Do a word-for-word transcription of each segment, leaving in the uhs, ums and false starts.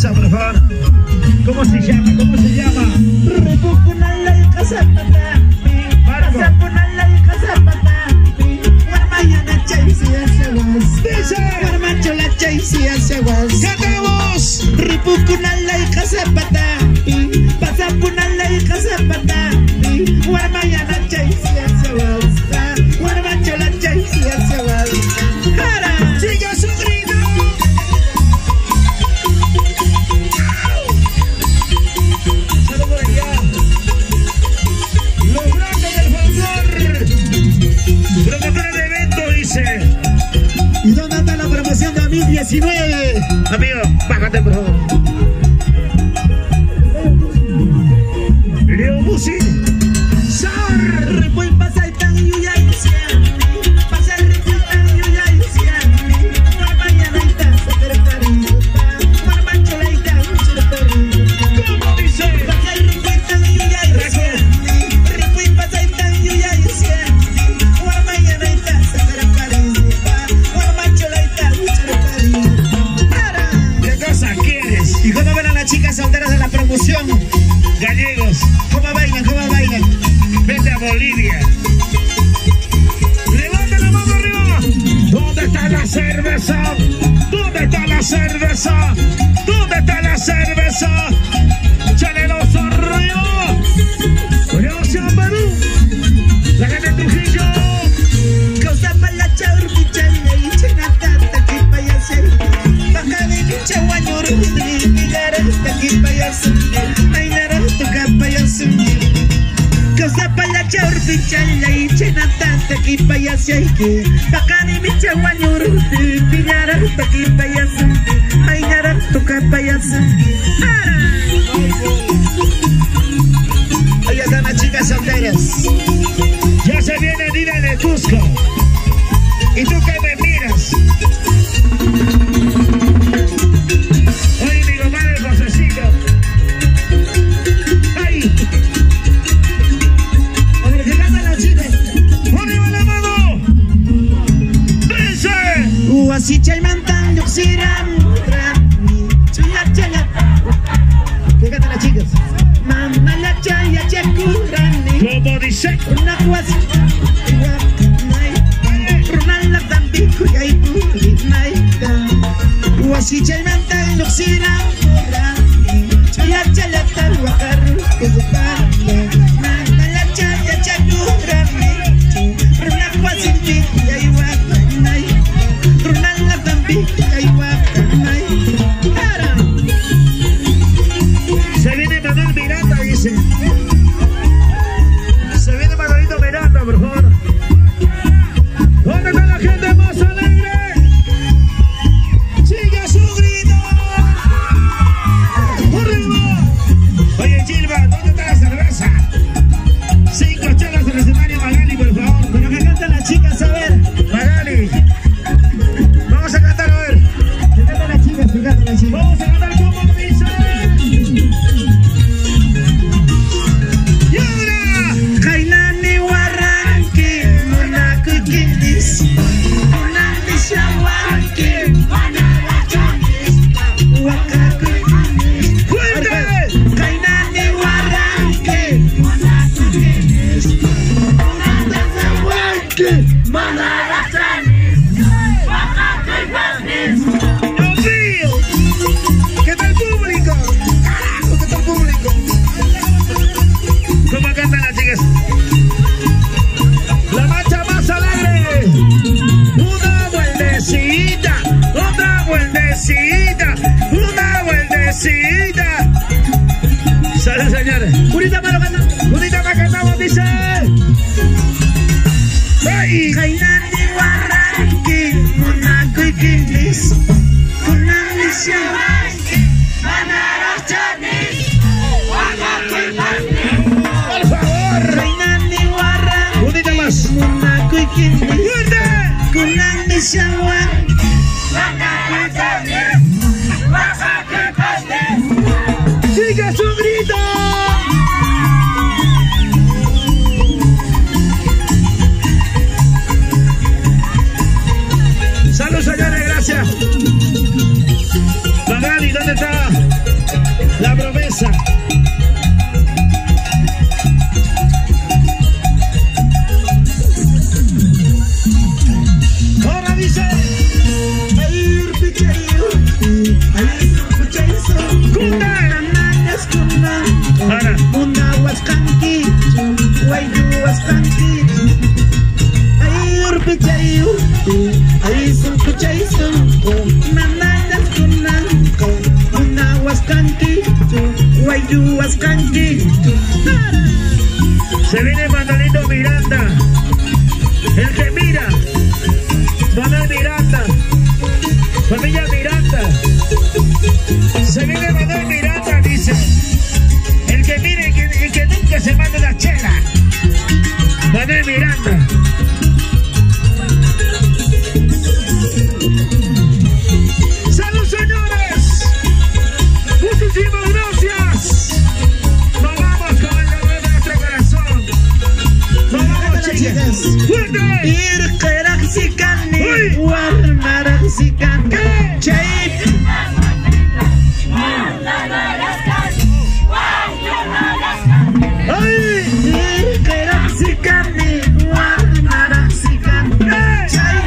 cerveza, por favor. ¿Cómo se llama? ¿Cómo se llama? Repukunala y Casapata. Marco. Casapunala y Casapata. Guarmayana Chaisi Asaguas. Dice. Guarmachola Chaisi Asaguas. ¡Cantamos! Repukunala y Casapata. Pasapunala y Casapata. Guarmayana Chaisi Asaguas. Guarmachola Chaisi Asaguas. ¡Jara! ¡Siga su grito! ¡Salud por allá! ¡Los grandes del folclor! Promotora de evento, dice. ¿Y dónde está la promoción dos mil diecinueve? Amigo, bájate, por favor. Leo Musi. Sar. Repuy pasa y tan yuya y siempre. Pasa el repuy tan yuya y siempre. Guarmayana y tan secretaria. Guarmachola y tan secretaria. ¿Cómo dice? Pasa el repuy tan yuya y siempre. Repuy pasa y tan yuya y siempre. Guarmayana y tan secretaria. Guarmachola y tan secretaria. ¿Qué cosa quieres? ¿Y cómo ven a las chicas solteras de la promoción? Gallegos, ¿Cómo bailan? ¿Cómo bailan? vete a Bolivia. Levanta la mano arriba. ¿Dónde está la cerveza? ¿Dónde está la cerveza? ¿Dónde está la cerveza? Chaleros arriba. Conexión Perú. La gente de Trujillo. Cosa para la chaurmicha y chenatata que payase. Baja de mi chaguañoro, mi gara hasta que payase. Ay, nara, toca payase. Cosa para la chaurmicha y chenatata que payase. Baja de mi chaguañoro, mi gara hasta que payase. Ay, nara, toca payase. Ahí están las chicas solteras. Ya se viene Dina de Cusco. ¿Y tú qué me miras? Oye, mi comadre Josecito. ¡Ay! A ver, ¿qué cantan las chicas? ¡Arriba la mano! ¡Dice! Uasi chaymantan yuxiram rami chuya chaya. ¿Qué cantan las chicas? Mamá la chaya chakurani. ¿Cómo dice? Una cuasi Runal la tampico y hay puri naita. Uasi chaymantan yuxiram rami chuya chaya taruakaru kuzupanda. Mamá la chaya chakurani. Una cuasi y hay wakanay. Runal la tampico y hay wakanay. Se viene Manuel Miranda, dice. Se viene Manuelito Miranda, por favor. ¿Dónde está la gente más alegre? ¡Sigue su grito! ¡Arriba! Oye, Gilba, ¿dónde está la cerveza? Cinco chelas del escenario, Magali, por favor. Pero que cantan las chicas, a ver. Magali. Vamos a cantar, a ver. Que cantan las chicas, que cantan las chicas. Vamos a cantar como dice. Y ahora. Kainani waranki, monaku kindis. Monani shawanki, manala chanis. Wakaku kindis. ¡Fuerte! Kainani waranki, monaku kindis. Monani shawanki, manala chanis. Wakaku kindis. ¡Dios mío! ¿Qué tal público? ¡Carajo, qué tal público! ¿Cómo cantan las chicas? La marcha más alegre. Una vueltecita, otra vueltecita, una vueltecita. Salud, señores. Purita para cantar. Unita más cantamos, dice. ¡Ay! Kainani waranki, monaku kindis. Monani shawanki, manala chanis. Wakaku kindis. ¡Por favor! Kainani waranki, Unita más. monaku kindis. ¡Fuerte! Kunani shawanki, manala chanis. Wakaku kindis. ¡Siga su grito! yuas canqui. Se viene Manuelito Miranda, el que mira, Manuel Miranda, familia Miranda. Se viene Manuel Miranda, dice, el que mire y que, y que nunca se mande la chela. Manuel Miranda. ¡Salud, señores! Muchísimas gracias. Nos vamos con el dolor de nuestro corazón. Nos vamos, chicas. ¡Fuerte! Ir keraxicani, warmaraxicani. Chay. ¡Ay! Ir keraxicani, warmaraxicani. Chay.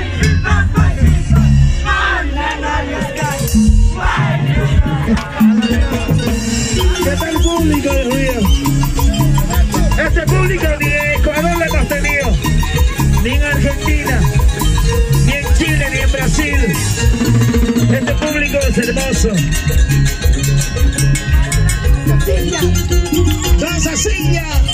¿Qué tal el público, Dios mío? Este público ni en Ecuador lo hemos tenido, ni en Argentina, ni en Chile, ni en Brasil. Este público es hermoso. ¡Danza silla!